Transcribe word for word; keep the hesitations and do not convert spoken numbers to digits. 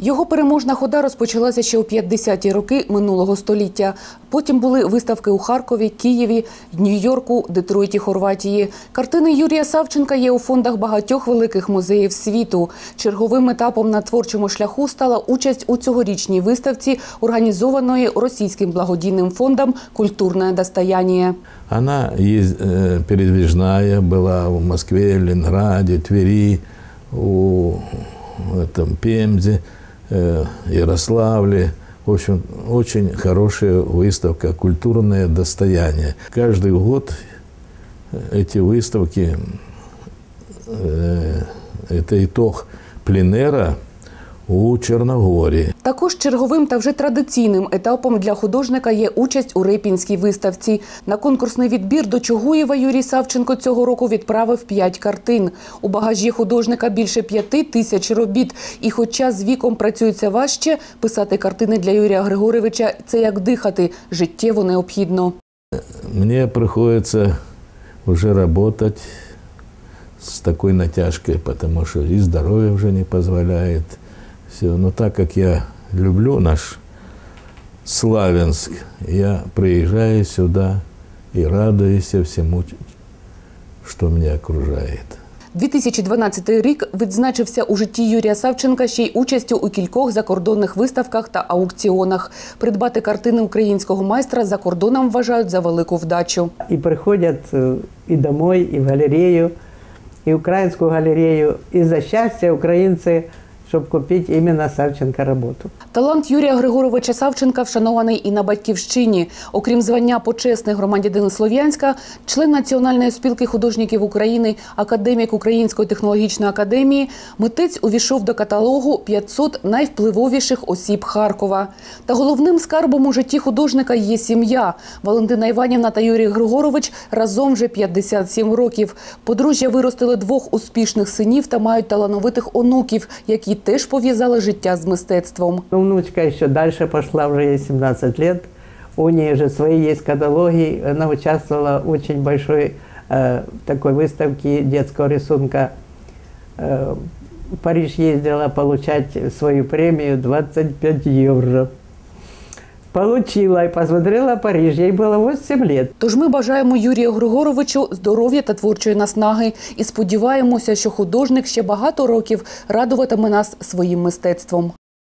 Його переможна хода розпочалася ще у п'ятдесяті роки минулого століття. Потім були виставки у Харкові, Києві, Нью-Йорку, Детройті, Хорватії. Картини Юрія Савченка є у фондах багатьох великих музеїв світу. Черговим етапом на творчому шляху стала участь у цьогорічній виставці, організованої Російським благодійним фондом «Культурне достояние». Она передвижная, была в Москве, Ленинграде, Твери, у этом, Пензе, Ярославле. В общем, очень хорошая выставка «Культурное достояние». Каждый год эти выставки, это итог пленера у Чорногорії. Також черговим та вже традиційним етапом для художника є участь у Репінській виставці. На конкурсний відбір до Чугуєва Юрій Савченко цього року відправив п'ять картин. У багажі художника більше п'яти тисяч робіт. І хоча з віком працюється важче, писати картини для Юрія Григоровича – це як дихати, життєво необхідно. Мені приходиться вже працювати з такою натяжкою, тому що і здоров'я вже не дозволяє. Все. Но так как я люблю наш Славянск, я приезжаю сюда и радуюсь всему, что меня окружает. дві тисячі дванадцятий рік відзначився у житті Юрія Савченка ще й участю у кількох закордонних виставках та аукціонах. Придбати картини українського майстра за кордоном вважають за велику вдачу. І приходять і домой, і в галерею, і українську галерею, і за щастя українці, щоб купити іменно Савченка роботу. Талант Юрія Григоровича Савченка вшанований і на Батьківщині. Окрім звання «Почесний громадянин Слов'янська», член Національної спілки художників України, академік Української технологічної академії, митець увійшов до каталогу п'ятсот найвпливовіших осіб Харкова. Та головним скарбом у житті художника є сім'я. Валентина Іванівна та Юрій Григорович разом вже п'ятдесят сім років. Подружжя виростили двох успішних синів та мають талановитих онуків, які теж пов'язали життя з мистецтвом. Внучка ще далі пішла, вже їй сімнадцять років. У неї вже свої є каталоги. Вона участвувала в дуже большой э, такой выставке детского рисунка. Э, в Париж їздила отримати свою премію двадцять п'ять євро. Получила і посмотрела Париж. Їй було вісім років. Тож ми бажаємо Юрію Григоровичу здоров'я та творчої наснаги і сподіваємося, що художник ще багато років радуватиме нас своїм мистецтвом.